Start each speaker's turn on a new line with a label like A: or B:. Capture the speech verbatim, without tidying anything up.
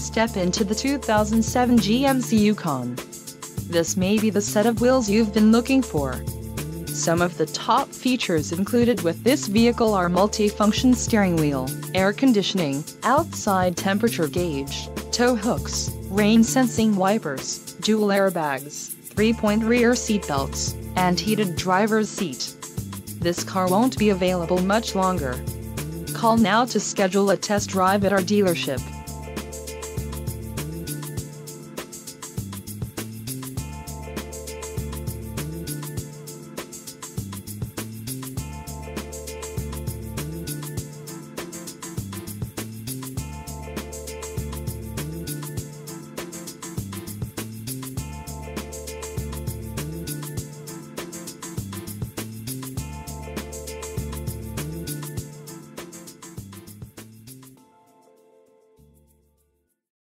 A: step into the two thousand seven G M C Yukon. This may be the set of wheels you've been looking for. Some of the top features included with this vehicle are multi-function steering wheel, air conditioning, outside temperature gauge, tow hooks, rain-sensing wipers, dual airbags, three-point rear seatbelts, and heated driver's seat. This car won't be available much longer. Call now to schedule a test drive at our dealership.